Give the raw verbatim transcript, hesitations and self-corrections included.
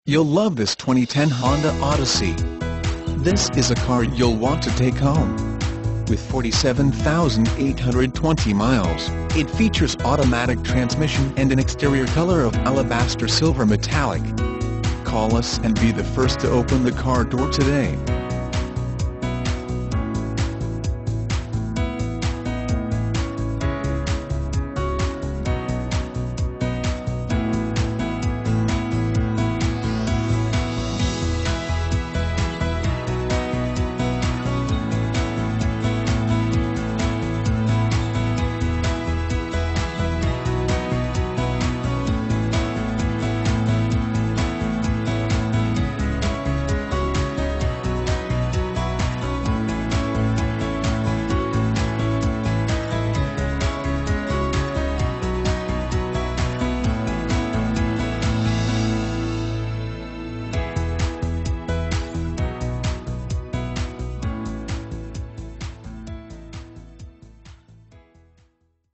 You'll love this twenty ten Honda Odyssey. This is a car you'll want to take home. With forty-seven thousand eight hundred twenty miles, it features automatic transmission and an exterior color of alabaster silver metallic. Call us and be the first to open the car door today.